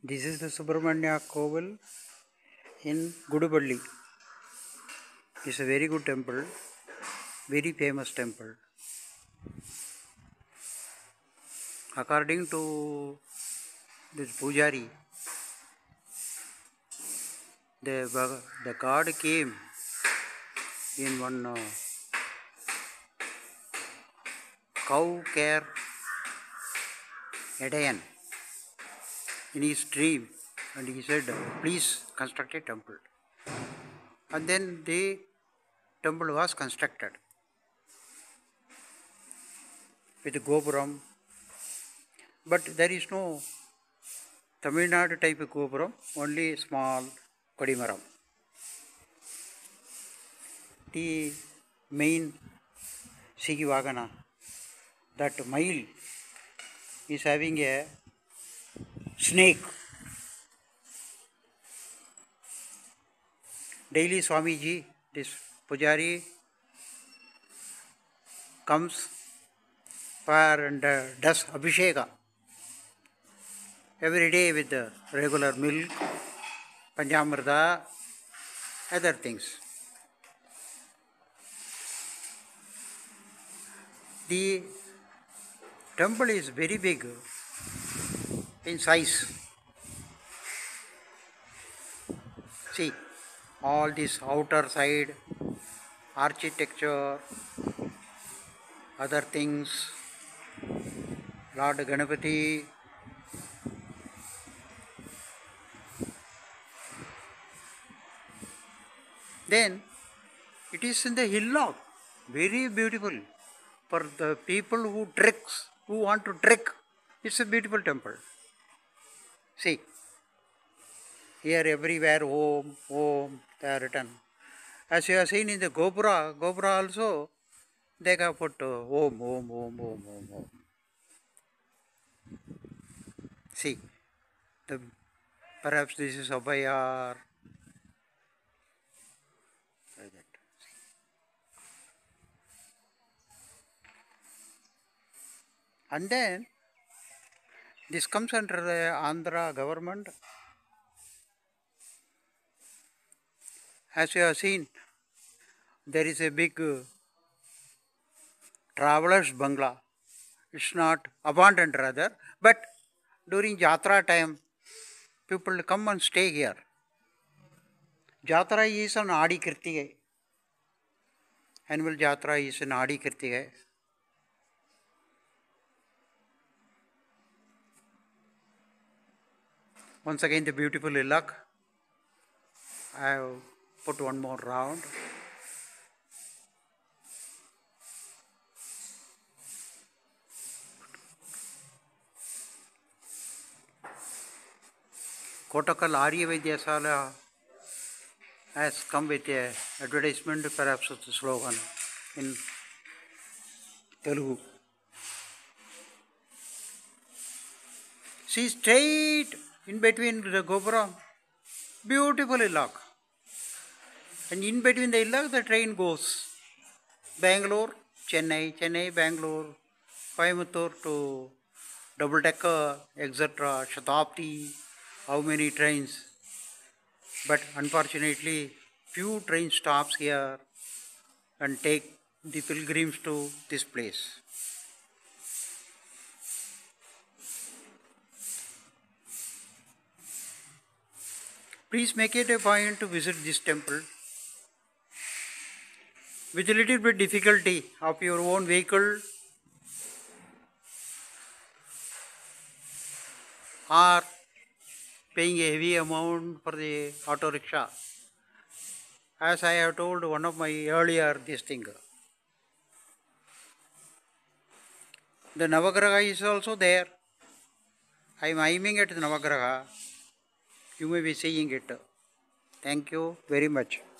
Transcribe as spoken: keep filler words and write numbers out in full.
This is the Subramanya Koval in Gudupalli. It's a very good temple, very famous temple. According to this Pujari, the, the god came in one uh, cow care Edayan in his dream, and he said, please construct a temple. And then the temple was constructed with Gopuram, but there is no Tamil Nadu type of Gopuram, only small Kodimaram. The main Sigivagana, that mile is having a snake. Daily Swamiji, this Pujari, comes for and uh, does Abhisheka every day with the regular milk, Panjamrita, other things. The temple is very big in size. See, all this outer side, architecture, other things, Lord Ganapati, then it is in the hillock, very beautiful. For the people who treks, who want to trek, it's a beautiful temple. See, here everywhere Om, Om, they are written. As you have seen in the Gopura, Gopura also, they have put uh, Om, Om, Om, Om, Om, Om. See, the, perhaps this is Abhayar. And then, this comes under the Andhra government. As you have seen, there is a big uh, travelers' bungalow. It's not abandoned rather, but during Jatra time, people come and stay here. Jatra is an Adi Kirtigai. Annual Jatra is an Adi Kirtigai. Once again, the beautiful Ilak. I have put one more round. Kotakal Arya Vidyasala has come with a advertisement, perhaps with the slogan in Telugu. See, straight in between the Gopuram, beautiful Ilak. And in between the Ilak, the train goes. Bangalore, Chennai, Chennai, Bangalore, Coimbatore to double decker, et cetera, Shatabdi, how many trains. But unfortunately, few train stops here and take the pilgrims to this place. Please make it a point to visit this temple. With a little bit difficulty of your own vehicle or paying a heavy amount for the auto rickshaw. As I have told one of my earlier this thing. The Navagraha is also there. I am aiming at the Navagraha. You may be seeing it. Thank you very much.